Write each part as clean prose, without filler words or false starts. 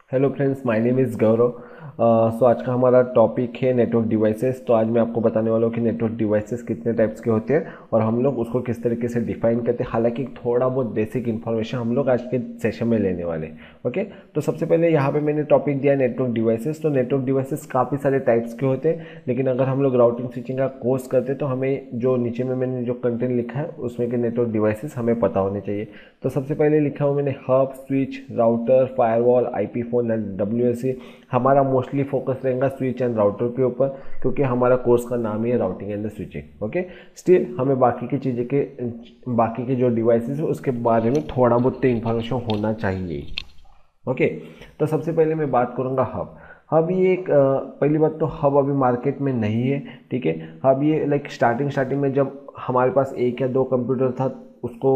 Hello friends, my name is Gaurav. So आज का हमारा टॉपिक है नेटवर्क डिवाइसेस। तो आज मैं आपको बताने वाला हूँ कि नेटवर्क डिवाइसेस कितने टाइप्स के होते हैं और हम लोग उसको किस तरीके से डिफाइन करते हैं। हालांकि थोड़ा बहुत बेसिक इन्फॉर्मेशन हम लोग आज के सेशन में लेने वाले हैं। ओके, तो सबसे पहले यहाँ पे मैंने टॉपिक दिया नेटवर्क डिवाइसेस। तो नेटवर्क डिवाइसेस काफ़ी सारे टाइप्स के होते हैं, लेकिन अगर हम लोग राउटिंग स्विचिंग का कोर्स करते हैं तो हमें जो नीचे में मैंने जो कंटेंट लिखा है उसमें के नेटवर्क डिवाइसेस हमें पता होने चाहिए। तो सबसे पहले लिखा हूँ मैंने hub, switch, router, firewall, IP phone and WSC. हमारा मोस्टली फोकस रहेगा स्विच एंड राउटर के ऊपर, क्योंकि हमारा कोर्स का नाम ही है routing and switching. Okay, still हमें बाकी के जो डिवाइसेस है उसके बारे में थोड़ा बहुत इंफॉर्मेशन होना चाहिए। ओके, तो सबसे पहले मैं बात करूंगा हब। हब ये एक पहली बात तो हब अभी मार्केट में नहीं है। ठीक है, हब ये लाइक स्टार्टिंग में जब हमारे पास एक या दो कंप्यूटर था, उसको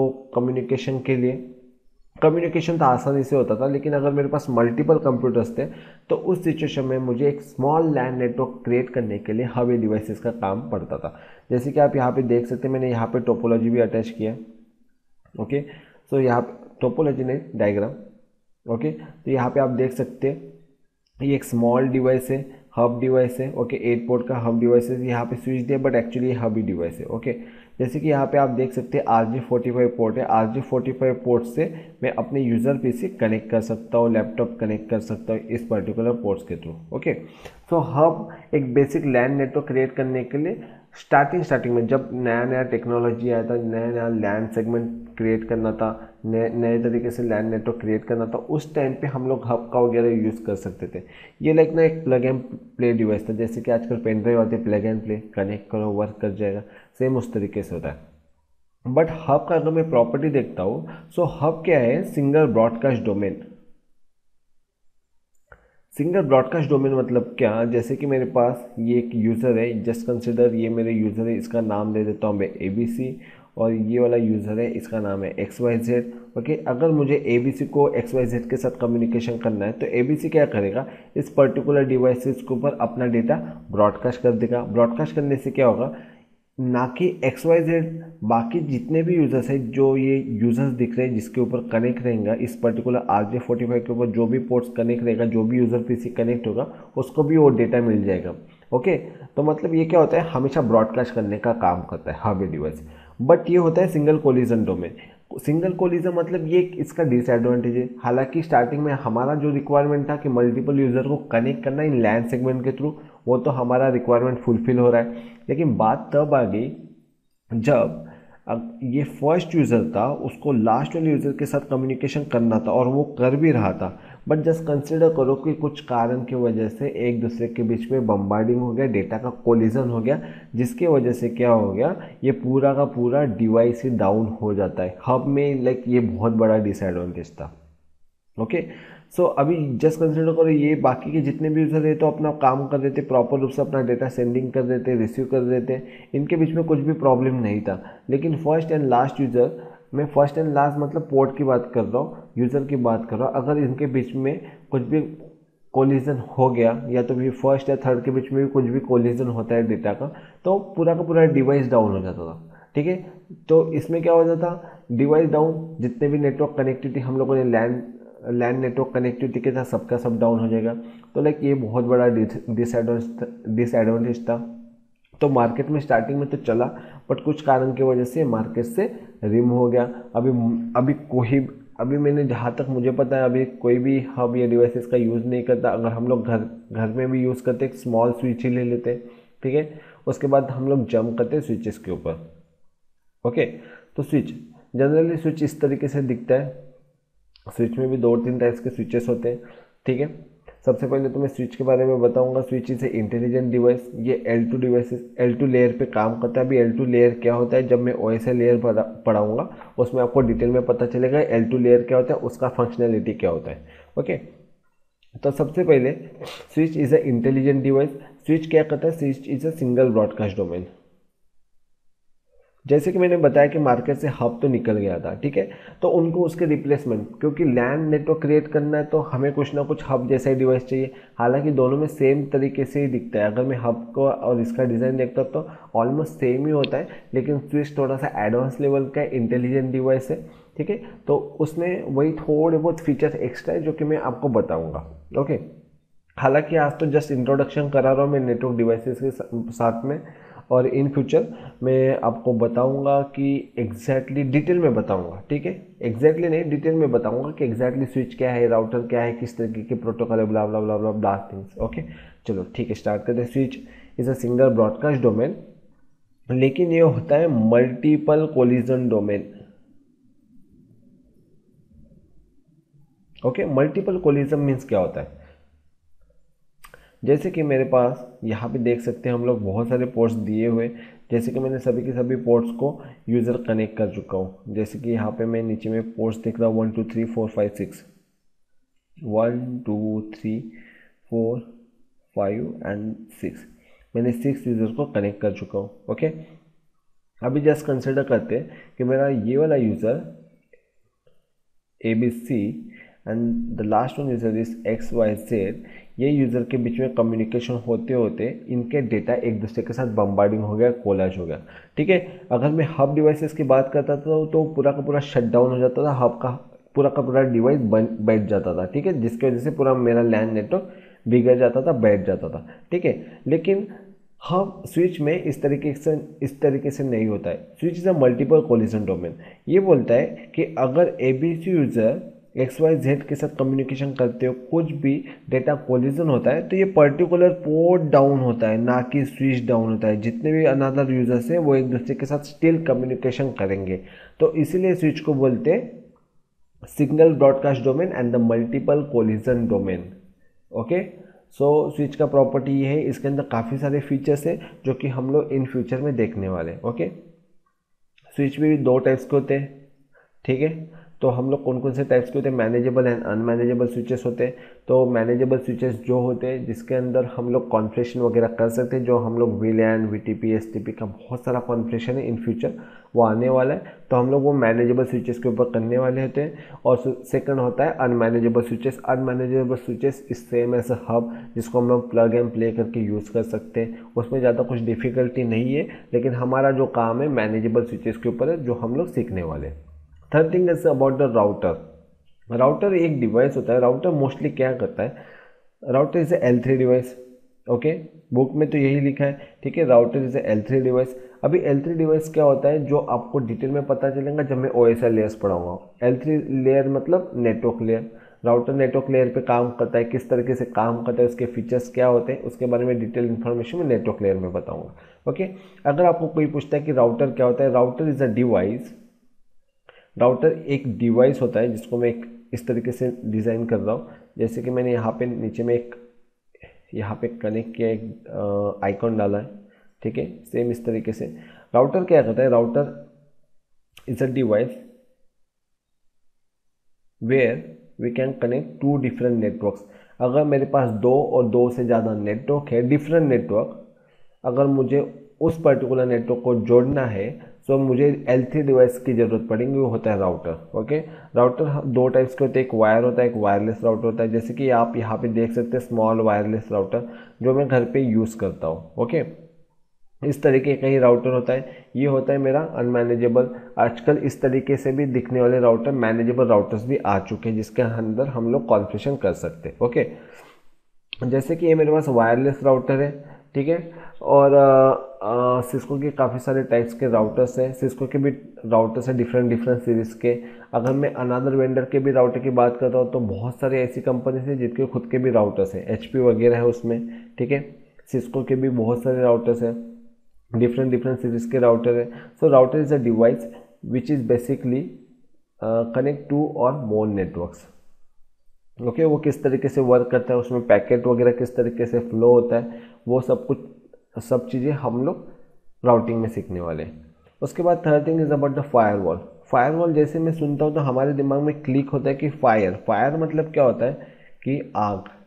कम्युनिकेशन तो आसानी से होता था। लेकिन अगर मेरे पास मल्टीपल कंप्यूटर्स थे तो उस सिचुएशन में मुझे एक स्मॉल लैन नेटवर्क क्रिएट करने के लिए हब डिवाइसेस का काम पड़ता था। जैसे कि आप यहाँ पे देख सकते हैं, मैंने यहाँ पे टोपोलॉजी भी अटैच किया। ओके, सो यहाँ पे टोपोलॉजी नहीं, डायग्राम। ओके, तो यहाँ पे आप देख सकते हैं ये एक स्मॉल डिवाइस है, हब डिवाइस है। ओके, 8 पोर्ट का हब डिवाइस है। यहाँ पे स्विच दिया बट एक्चुअली ये हब ही डिवाइस है। ओके, जैसे कि यहाँ पे आप देख सकते हैं RJ45 पोर्ट है। RJ45 पोर्ट से मैं अपने यूज़र पीसी कनेक्ट कर सकता हूँ, लैपटॉप कनेक्ट कर सकता हूँ इस पर्टिकुलर पोर्ट्स के थ्रू। ओके, सो हब एक बेसिक लैन नेटवर्क क्रिएट करने के लिए स्टार्टिंग में जब नया नया टेक्नोलॉजी आया था, नया नया लैन सेगमेंट क्रिएट करना था, नए तरीके से लैन नेटवर्क क्रिएट करना था, उस टाइम पे हम लोग हब का वगैरह यूज़ कर सकते थे। ये लाइक ना एक प्लग एंड प्ले डिवाइस था। जैसे कि आजकल पेन ड्राइव आते हैं, प्लग एंड प्ले, कनेक्ट करो वर्क कर जाएगा, सेम उस तरीके से होता है। बट हब का अगर मैं प्रॉपर्टी देखता हूँ, सो हब क्या है, single broadcast domain. Single broadcast domain मतलब क्या, जैसे कि मेरे पास ये एक यूज़र है, जस्ट कंसिडर ये मेरे यूज़र है, इसका नाम दे देता हूँ मैं ABC, और ये वाला यूज़र है, इसका नाम है XYZ। ओके, अगर मुझे ABC को XYZ के साथ कम्युनिकेशन करना है तो ABC क्या करेगा, इस पर्टिकुलर डिवाइसेस के ऊपर अपना डेटा ब्रॉडकास्ट कर देगा। ब्रॉडकास्ट करने से क्या होगा, ना कि XYZ, बाकी जितने भी यूज़र्स हैं, जो ये यूज़र्स दिख रहे हैं जिसके ऊपर कनेक्ट रहेगा, इस पर्टिकुलर RJ45 के ऊपर जो भी पोर्ट्स कनेक्ट रहेगा, जो भी यूज़र पीसी कनेक्ट होगा, उसको भी वो डेटा मिल जाएगा। ओके, तो मतलब ये क्या होता है, हमेशा ब्रॉडकास्ट करने का काम करता है हब डिवाइस। बट ये होता है single collision domain. Single collision मतलब ये इसका डिसएडवांटेज है। हालांकि स्टार्टिंग में हमारा जो रिक्वायरमेंट था कि मल्टीपल यूज़र को कनेक्ट करना इन लैन सेगमेंट के थ्रू, वो तो हमारा रिक्वायरमेंट फुलफिल हो रहा है। लेकिन बात तब आ गई जब अब ये फर्स्ट यूज़र था, उसको लास्ट वाले यूज़र के साथ कम्युनिकेशन करना था और वो कर भी रहा था। बट जस्ट कंसिडर करो कि कुछ कारण की वजह से एक दूसरे के बीच में बम्बार्डिंग हो गया, डेटा का कोलिजन हो गया, जिसके वजह से क्या हो गया, ये पूरा का पूरा डिवाइस ही डाउन हो जाता है। हब में लाइक ये बहुत बड़ा डिसएडवांटेज था। ओके, सो अभी जस्ट कंसिडर करो, ये बाकी के जितने भी यूज़र है तो अपना काम कर देते, प्रॉपर रूप से अपना डेटा सेंडिंग कर देते, रिसीव कर देते, इनके बीच में कुछ भी प्रॉब्लम नहीं था। लेकिन फर्स्ट एंड लास्ट यूज़र, मैं फर्स्ट एंड लास्ट मतलब पोर्ट की बात कर रहा हूँ, यूज़र की बात कर रहा हूँ, अगर इनके बीच में कुछ भी कोलिजन हो गया, या तो भी फर्स्ट या थर्ड के बीच में भी कुछ भी कोलिजन होता है डेटा का पूरा का पूरा डिवाइस डाउन हो जाता था। ठीक है, तो इसमें क्या हो जाता, डिवाइस डाउन, जितने भी नेटवर्क कनेक्टिविटी हम लोगों ने लैन नेटवर्क कनेक्टिविटी के साथ सबका सब डाउन हो जाएगा। तो लाइक ये बहुत बड़ा डिसएडवांटेज था। तो मार्केट में स्टार्टिंग में तो चला, बट कुछ कारण की वजह से मार्केट से रिम हो गया। अभी मैंने जहाँ तक मुझे पता है, अभी कोई भी हब या डिवाइसेस का यूज़ नहीं करता। अगर हम लोग घर घर में भी यूज़ करते, एक स्मॉल स्विच ही ले लेते। ठीक है, उसके बाद हम लोग जंप करते स्विचेस के ऊपर। ओके, तो जनरली स्विच इस तरीके से दिखता है। स्विच में भी दो तीन टाइप्स के स्विचेस होते हैं। ठीक है, सबसे पहले तो मैं स्विच के बारे में बताऊंगा। Switch is a intelligent device. ये L2 लेयर पे काम करता है। अभी L2 लेयर क्या होता है, जब मैं OSI लेयर पढ़ाऊंगा उसमें आपको डिटेल में पता चलेगा L2 लेयर क्या होता है, उसका फंक्शनैलिटी क्या होता है। ओके, तो सबसे पहले switch is a intelligent device. Switch क्या करता है, switch is a single broadcast domain. जैसे कि मैंने बताया कि मार्केट से हब तो निकल गया था, ठीक है, तो उनको उसके रिप्लेसमेंट, क्योंकि लैन नेटवर्क क्रिएट करना है तो हमें कुछ ना कुछ हब जैसा ही डिवाइस चाहिए। हालांकि दोनों में सेम तरीके से ही दिखता है, अगर मैं हब को और इसका डिज़ाइन देखता हूँ तो ऑलमोस्ट सेम ही होता है, लेकिन स्विच थोड़ा सा एडवांस लेवल का इंटेलिजेंट डिवाइस है, ठीक है, तो उसमें वही थोड़े बहुत फीचर्स एक्स्ट्रा है जो कि मैं आपको बताऊँगा। ओके, हालांकि आज तो जस्ट इंट्रोडक्शन करा रहा हूँ मैं नेटवर्क डिवाइसेस के साथ में, और इन फ्यूचर मैं आपको बताऊंगा कि एग्जैक्टली डिटेल में बताऊंगा, ठीक है, एग्जैक्टली नहीं डिटेल में बताऊंगा कि एग्जैक्टली स्विच क्या है, राउटर क्या है, किस तरीके के प्रोटोकॉल है, ब्ला ब्ला ब्ला ब्ला ब्ला थिंग्स। ओके, चलो ठीक है, स्टार्ट करते हैं। Switch is a single broadcast domain, लेकिन ये होता है multiple collision domain. Okay, multiple collision means क्या होता है, जैसे कि मेरे पास यहाँ पे देख सकते हैं हम लोग बहुत सारे पोर्ट्स दिए हुए, जैसे कि मैंने सभी के सभी पोर्ट्स को यूज़र कनेक्ट कर चुका हूँ। जैसे कि यहाँ पे मैं नीचे में पोर्ट्स देख रहा हूँ 1 2 3 4 5 6, 1 2 3 4 5 एंड 6, मैंने 6 यूज़र को कनेक्ट कर चुका हूँ। ओके, अभी जस्ट कंसिडर करते हैं कि मेरा ये वाला user ABC and the last one user is XYZ, ये यूज़र के बीच में कम्युनिकेशन होते होते इनके डेटा एक दूसरे के साथ बम्बार्डिंग हो गया, कोलाज हो गया, ठीक है। अगर मैं हब डिवाइसेस की बात करता था तो पूरा का पूरा शट डाउन हो जाता था, हब का पूरा डिवाइस बैठ जाता था, ठीक है, जिसकी वजह से पूरा मेरा लैन नेटवर्क बिगड़ जाता था, बैठ जाता था, ठीक है। लेकिन हब स्विच में इस तरीके से नहीं होता है। Switch is a multiple collision domain, ये बोलता है कि अगर ABC यूज़र XYZ के साथ कम्युनिकेशन करते हो, कुछ भी डेटा कोलिजन होता है तो ये पर्टिकुलर पोर्ट डाउन होता है, ना कि स्विच डाउन होता है। जितने भी अनदर यूजर्स हैं वो एक दूसरे के साथ स्टिल कम्युनिकेशन करेंगे, तो इसीलिए स्विच को बोलते हैं single broadcast domain and the multiple collision domain. Okay, so switch का प्रॉपर्टी ये है, इसके अंदर काफ़ी सारे फीचर्स हैं जो कि हम लोग इन फ्यूचर में देखने वाले हैं। ओके, स्विच भी दो टाइप्स के होते हैं, ठीक है, तो हम लोग कौन कौन से टाइप्स के होते हैं, मैनेजेबल एंड अनमैनेजेबल स्विचेस होते हैं। तो मैनेजेबल स्विचेस जो होते हैं जिसके अंदर हम लोग कॉन्फ़िगरेशन वगैरह कर सकते हैं, जो हम लोग VLAN VTP STP का बहुत सारा कॉन्फ़िगरेशन है इन फ्यूचर वो आने वाला है, तो हम लोग वो मैनेजेबल स्विचेस के ऊपर करने वाले होते हैं। और सेकंड होता है अनमैनेजेबल स्विचेस। अनमैनेजेबल स्विचेस इस सेम एज हब, जिसको हम लोग प्लग एंड प्ले करके यूज़ कर सकते हैं, उसमें ज़्यादा कुछ डिफ़िकल्टी नहीं है, लेकिन हमारा जो काम है मैनेजेबल स्विचेस के ऊपर है, जो हम लोग सीखने वाले हैं। Third thing is about the router. Router एक डिवाइस होता है, राउटर मोस्टली क्या करता है, router is L3 device. Okay, book में तो यही लिखा है, ठीक है, राउटर इज L3 डिवाइस। अभी L3 डिवाइस क्या होता है जो आपको डिटेल में पता चलेगा जब मैं OSI लेयर्स पढ़ाऊंगा। L3 लेयर मतलब network layer, router network layer पे काम करता है, किस तरीके से काम करता है, उसके फीचर्स क्या होते हैं, उसके बारे में डिटेल इन्फॉर्मेशन मैं नेटवर्क लेयर में बताऊंगा। ओके, अगर आपको कोई पूछता है कि राउटर क्या होता है, router is a device, router एक डिवाइस होता है जिसको मैं एक इस तरीके से डिज़ाइन कर रहा हूँ, जैसे कि मैंने यहाँ पे नीचे में एक यहाँ पे कनेक्ट किया, एक आइकॉन डाला है, ठीक है, सेम इस तरीके से। राउटर क्या करता है, router is a device where we can connect to different networks. अगर मेरे पास दो और दो से ज़्यादा नेटवर्क है, डिफरेंट नेटवर्क, अगर मुझे उस पर्टिकुलर नेटवर्क को जोड़ना है तो मुझे L3 डिवाइस की ज़रूरत पड़ेगी, वो होता है राउटर। ओके, राउटर दो टाइप्स के होते हैं, एक वायर होता है, एक वायरलेस राउटर होता है। जैसे कि आप यहाँ पे देख सकते हैं स्मॉल वायरलेस राउटर जो मैं घर पे यूज़ करता हूँ। ओके, इस तरीके का ही राउटर होता है, ये होता है मेरा अनमैनेजेबल। आजकल इस तरीके से भी दिखने वाले राउटर मैनेजेबल राउटर्स भी आ चुके हैं, जिसके अंदर हम लोग कॉन्फ़िगरेशन कर सकते हैं। ओके, जैसे कि ये मेरे पास वायरलेस राउटर है, ठीक है, और सिस्को के काफ़ी सारे टाइप्स के राउटर्स हैं, सिस्को के भी राउटर्स हैं डिफरेंट डिफरेंट सीरीज़ के। अगर मैं अनदर वेंडर के भी राउटर की बात करता हूँ तो बहुत सारे ऐसी कंपनीज हैं जिनके खुद के भी राउटर्स हैं, HP वगैरह है उसमें, ठीक है, सिस्को के भी बहुत सारे राउटर्स हैं, डिफरेंट डिफरेंट सीरीज़ के राउटर है। So router is a device which is basically connect two or more networks. Okay, वो किस तरीके से वर्क करता है, उसमें पैकेट वगैरह किस तरीके से फ्लो होता है, वो सब कुछ सब चीज़ें हम लोग राउटिंग में सीखने वाले हैं। उसके बाद third thing is about the firewall. Firewall जैसे मैं सुनता हूँ तो हमारे दिमाग में क्लिक होता है कि फायर, फायर मतलब क्या होता है कि आग,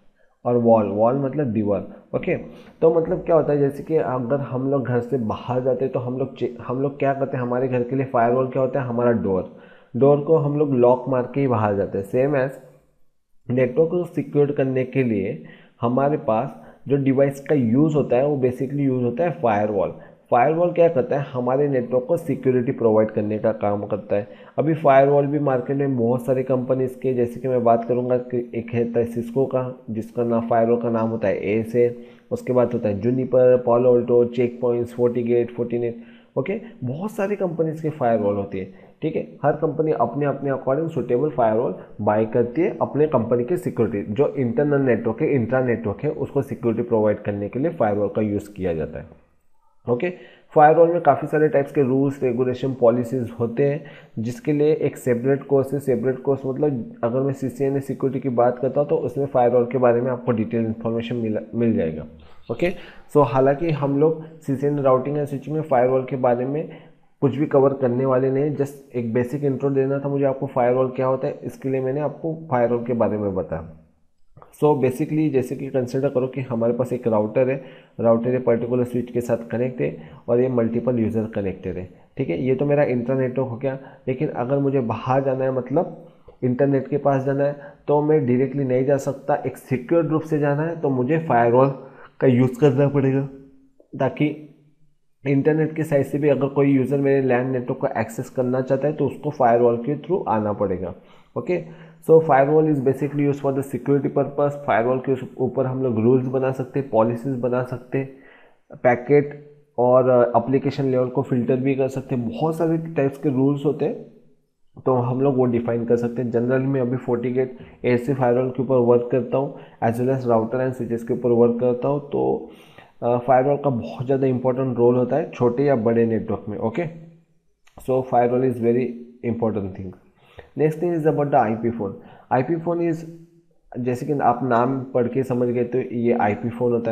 और वॉल, वॉल मतलब दीवार। ओके, तो मतलब क्या होता है, जैसे कि अगर हम लोग घर से बाहर जाते हैं तो हम लोग क्या करते हैं, हमारे घर के लिए फायरवॉल क्या होता है, हमारा डोर, डोर को हम लोग लॉक मार के ही बाहर जाते हैं। सेम एज नेटवर्क को सिक्योर करने के लिए हमारे पास जो डिवाइस का यूज़ होता है वो बेसिकली यूज़ होता है फायरवॉल। फायरवॉल क्या करता है, हमारे नेटवर्क को सिक्योरिटी प्रोवाइड करने का काम करता है। अभी फायरवॉल भी मार्केट में बहुत सारी कंपनीज के, जैसे कि मैं बात करूंगा कि एक है सिस्को का, जिसका नाम फायरवॉल का नाम होता है ए से, उसके बाद होता है Juniper, Palo Alto, Check Points, FortiGate, Fortinet. Okay, बहुत सारी कंपनीज की फायरवॉल होती है। ठीक है, हर कंपनी अपने अपने अकॉर्डिंग सुटेबल फायरवॉल बाय करती है अपने कंपनी की सिक्योरिटी, जो इंटरनल नेटवर्क है, इंट्रा नेटवर्क है, उसको सिक्योरिटी प्रोवाइड करने के लिए फायरवॉल का यूज़ किया जाता है। ओके, फायरवॉल में काफ़ी सारे टाइप्स के रूल्स, रेगुलेशन, पॉलिसीज होते हैं, जिसके लिए एक सेपरेट कोर्स है। सेपरेट कोर्स मतलब अगर मैं CCNA सिक्योरिटी की बात करता हूँ तो उसमें फायरवॉल के बारे में आपको डिटेल इन्फॉर्मेशन मिल जाएगा। ओके, सो हालांकि हम लोग CCNA राउटिंग एंड स्विचिंग में फायरवॉल के बारे में कुछ भी कवर करने वाले नहीं, जस्ट एक बेसिक इंट्रो देना था मुझे आपको फायरवॉल क्या होता है, इसके लिए मैंने आपको फायरवॉल के बारे में बताया। सो बेसिकली जैसे कि कंसिडर करो कि हमारे पास एक राउटर है, राउटर ये पर्टिकुलर स्विच के साथ कनेक्ट है और ये मल्टीपल यूज़र कनेक्टेड है। ठीक है, ये तो मेरा इंटरनेटवर्क हो गया। लेकिन अगर मुझे बाहर जाना है, मतलब इंटरनेट के पास जाना है, तो मैं डायरेक्टली नहीं जा सकता, एक सिक्योर रूप से जाना है तो मुझे फायरवॉल का यूज़ करना पड़ेगा, ताकि इंटरनेट के साइड से भी अगर कोई यूज़र मेरे लैंड नेटवर्क को एक्सेस करना चाहता है तो उसको फायरवॉल के थ्रू आना पड़ेगा। Okay, so firewall is basically use for the security purpose. Firewall के ऊपर हम लोग रूल्स बना सकते हैं, पॉलिसीज बना सकते हैं, पैकेट और एप्लीकेशन लेवल को फिल्टर भी कर सकते हैं। बहुत सारे टाइप्स के रूल्स होते हैं, तो हम लोग वो डिफाइन कर सकते हैं। जनरली मैं अभी फोर्टीगेट ऐसे फायरवॉल के ऊपर वर्क करता हूँ, as well as router and switches के ऊपर वर्क करता हूँ। तो फायरवॉल का बहुत ज़्यादा इंपॉर्टेंट रोल होता है छोटे या बड़े नेटवर्क में। Okay, so firewall is very important thing. Next thing is about the IP phone. IP phone is, जैसे कि आप नाम पढ़ के समझ गए तो ये आईपी फोन होता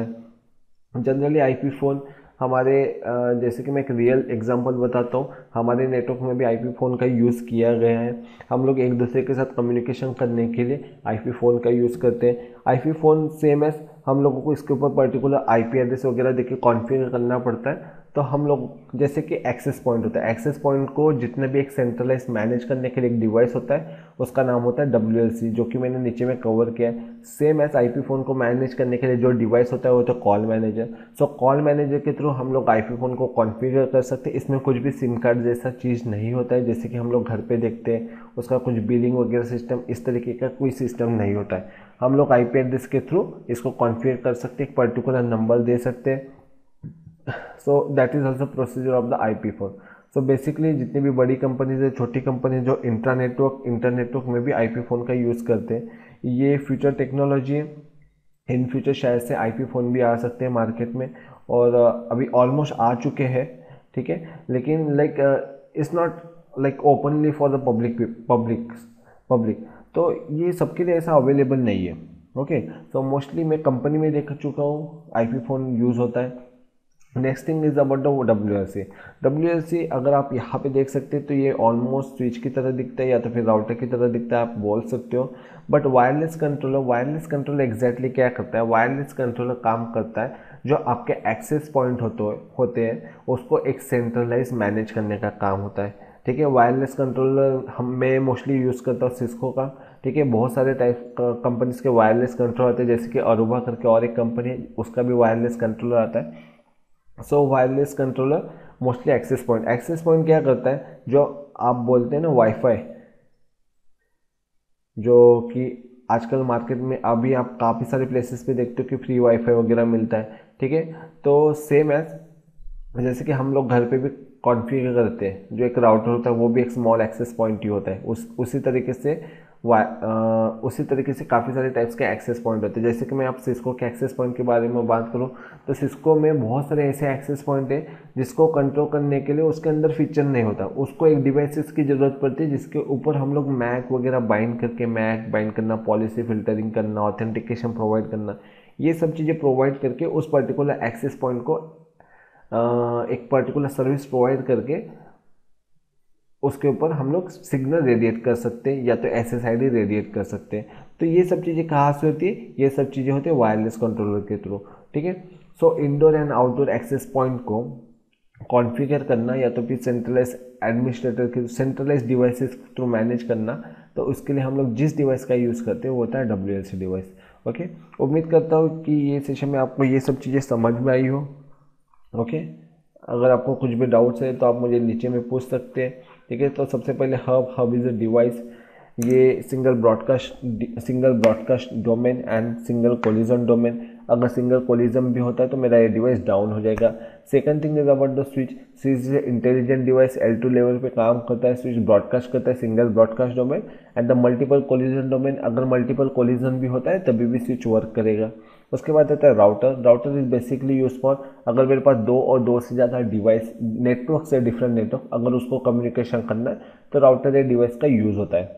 है। जनरली आईपी फोन हमारे जैसे कि मैं एक रियल एग्जांपल बताता हूँ, हमारे नेटवर्क में भी आईपी फ़ोन का यूज़ किया गया है। हम लोग एक दूसरे के साथ कम्युनिकेशन करने के लिए आईपी फ़ोन का यूज़ करते हैं। आईपी फ़ोन सेम एज हम लोगों को इसके ऊपर पर्टिकुलर आईपी एड्रेस वगैरह देके कॉन्फ़िगर करना पड़ता है। तो हम लोग जैसे कि एक्सेस पॉइंट होता है, एक्सेस पॉइंट को जितने भी एक सेंट्रलाइज मैनेज करने के लिए एक डिवाइस होता है, उसका नाम होता है WLC, जो कि मैंने नीचे में कवर किया है। सेम एज आईपी फ़ोन को मैनेज करने के लिए जो डिवाइस होता है वो तो call manager. So call manager के थ्रू हम लोग आईपी फ़ोन को कॉन्फ़िगर कर सकते हैं। इसमें कुछ भी सिम कार्ड जैसा चीज़ नहीं होता है, जैसे कि हम लोग घर पे देखते हैं, उसका कुछ बिलिंग वगैरह सिस्टम इस तरीके का कोई सिस्टम नहीं होता है। हम लोग आईपी एड्रेस के थ्रू इसको कॉन्फ़िगर कर सकते हैं, एक पर्टिकुलर नंबर दे सकते हैं। So that is also procedure of the IP phone. So basically जितनी भी बड़ी कंपनीज है, छोटी कंपनीज जो इंटरनेटवर्क में भी आईपी फ़ोन का यूज़ करते हैं, ये फ्यूचर टेक्नोलॉजी है। इन फ्यूचर शायद से आईपी फ़ोन भी आ सकते हैं मार्केट में, और अभी ऑलमोस्ट आ चुके हैं। ठीक है, लेकिन like it's not like openly for the public, तो ये सबके लिए ऐसा अवेलेबल नहीं है। ओके, तो मोस्टली मैं कंपनी में देख चुका हूँ आईपी फ़ोन यूज़ होता है। Next thing is about the WLC। अगर आप यहाँ पे देख सकते हैं तो ये ऑलमोस्ट स्विच की तरह दिखता है या तो फिर राउटर की तरह दिखता है, आप बोल सकते हो। बट वायरलेस कंट्रोलर एग्जैक्टली क्या करता है, वायरलेस कंट्रोलर काम करता है जो आपके एक्सेस पॉइंट होते हैं उसको एक सेंट्रलाइज मैनेज करने का काम होता है। ठीक है, वायरलेस कंट्रोलर मैं मोस्टली यूज़ करता हूँ सिस्को का। ठीक है, बहुत सारे टाइप कंपनीज के वायरलेस कंट्रोलर आते हैं, जैसे कि अरूबा करके और एक कंपनी है, उसका भी वायरलेस कंट्रोलर आता है। So wireless controller mostly access point क्या करता है, जो आप बोलते हैं ना वाईफाई, जो कि आजकल मार्केट में अभी आप काफ़ी सारे प्लेसेस पे देखते हो कि फ्री वाईफाई वगैरह मिलता है। ठीक है, तो सेम एज जैसे कि हम लोग घर पे भी कॉन्फ़िगर करते हैं, जो एक राउटर होता है वो भी एक स्मॉल एक्सेस पॉइंट ही होता है। उसी तरीके से काफ़ी सारे टाइप्स के एक्सेस पॉइंट होते हैं। जैसे कि मैं आप सिस्को के एक्सेस पॉइंट के बारे में बात करूं तो सिस्को में बहुत सारे ऐसे एक्सेस पॉइंट है जिसको कंट्रोल करने के लिए उसके अंदर फीचर नहीं होता, उसको एक डिवाइसेस की ज़रूरत पड़ती है जिसके ऊपर हम लोग मैक वगैरह बाइंड करना, पॉलिसी फिल्टरिंग करना, ऑथेंटिकेशन प्रोवाइड करना, ये सब चीज़ें प्रोवाइड करके उस पर्टिकुलर एक्सेस पॉइंट को एक पर्टिकुलर सर्विस प्रोवाइड करके उसके ऊपर हम लोग सिग्नल रेडिएट कर सकते हैं या तो SSID रेडिएट कर सकते हैं। तो ये सब चीज़ें कहाँ से होती है, ये सब चीज़ें होती है वायरलेस कंट्रोलर के थ्रू। ठीक है, so indoor and outdoor access point को कॉन्फ़िगर करना या तो फिर सेंट्रलाइज एडमिनिस्ट्रेटर के सेंट्रलाइज डिवाइसेस के थ्रू मैनेज करना, तो उसके लिए हम लोग जिस डिवाइस का यूज़ करते हैं वो होता है WLC डिवाइस। ओके, उम्मीद करता हूँ कि ये सेशन में आपको ये सब चीज़ें समझ में आई हो। ओके, अगर आपको कुछ भी डाउट्स है तो आप मुझे नीचे में पूछ सकते हैं। ठीक है, तो सबसे पहले हब इज़ अ डिवाइस, ये single broadcast domain and single collision domain. अगर सिंगल कोलिजन भी होता है तो मेरा ये डिवाइस डाउन हो जाएगा। Second thing is about the switch is intelligent device, L2 level पे काम करता है, स्विच ब्रॉडकास्ट करता है single broadcast domain and the multiple collision domain. अगर मल्टीपल कोलिजन भी होता है तभी भी स्विच वर्क करेगा। उसके बाद आता है router is basically use for, अगर मेरे पास दो और दो से ज़्यादा डिवाइस नेटवर्क से डिफरेंट नेटवर्क अगर उसको कम्युनिकेशन करना है तो राउटर या डिवाइस का यूज़ होता है।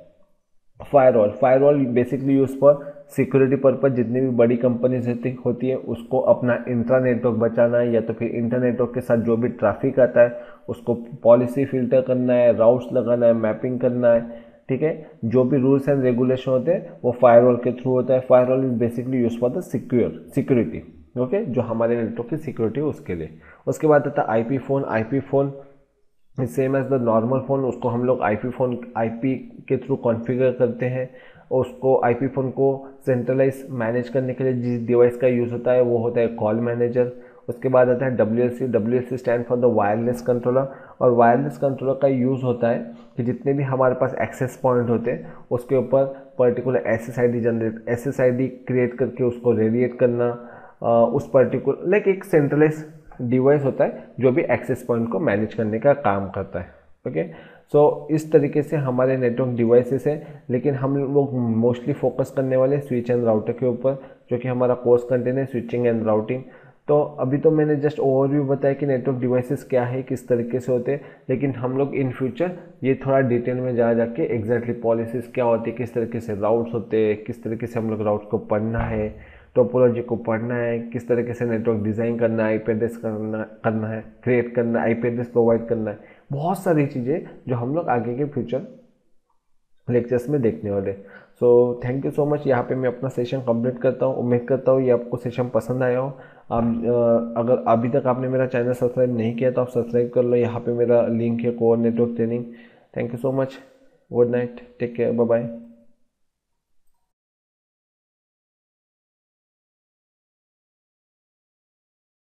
Firewall basically use for security purpose, जितनी भी बड़ी कंपनीज होती है उसको अपना इंट्रा नेटवर्क बचाना है या तो फिर इंटर नेटवर्क के साथ जो भी ट्रैफिक आता है उसको पॉलिसी फिल्टर करना है, राउट्स लगाना है, मैपिंग करना है। ठीक है, जो भी रूल्स एंड रेगुलेशन होते हैं वो फायरवॉल के थ्रू होता है। Firewall is basically use for the security. Okay, जो हमारे नेटवर्क की सिक्योरिटी है उसके लिए। उसके बाद आता है IP phone same as the normal phone, उसको हम लोग आईपी के थ्रू कॉन्फ़िगर करते हैं। उसको आईपी फ़ोन को सेंट्रलाइज मैनेज करने के लिए जिस डिवाइस का यूज़ होता है वो होता है कॉल मैनेजर। उसके बाद आता है WLC stand for the wireless controller, और वायरलेस कंट्रोलर का यूज़ होता है कि जितने भी हमारे पास एक्सेस पॉइंट होते हैं उसके ऊपर पर्टिकुलर SSID क्रिएट करके उसको रेडिएट करना। उस पर्टिकुलर लाइक एक सेंट्रलाइज डिवाइस होता है जो भी एक्सेस पॉइंट को मैनेज करने का काम करता है। ओके, सो इस तरीके से हमारे नेटवर्क डिवाइसेस है, लेकिन हम लोग मोस्टली फोकस करने वाले स्विच एंड राउटर के ऊपर, जो कि हमारा कोर्स कंटेंट है स्विचिंग एंड राउटिंग। तो अभी तो मैंने जस्ट ओवरव्यू बताया कि नेटवर्क डिवाइसेस क्या है, किस तरीके से होते हैं, लेकिन हम लोग इन फ्यूचर ये थोड़ा डिटेल में जा जाके एग्जैक्टली पॉलिसीज़ क्या होती है, किस तरीके से राउट्स होते हैं, किस तरीके से हम लोग राउट्स को पढ़ना है, टोपोलॉजी को पढ़ना है, किस तरीके से नेटवर्क डिज़ाइन करना है, आईपी एड्रेस करना है, क्रिएट करना है, आईपी एड्रेस प्रोवाइड करना है, बहुत सारी चीज़ें जो हम लोग आगे के फ्यूचर लेक्चर्स में देखने वाले। So thank you so much, यहाँ पे मैं अपना सेशन कंप्लीट करता हूँ। उम्मीद करता हूँ ये आपको सेशन पसंद आया हो। आप अगर अभी तक आपने मेरा चैनल सब्सक्राइब नहीं किया तो आप सब्सक्राइब कर लो, यहाँ पे मेरा लिंक है core network training. Thank you so much, good night, take care, bye bye.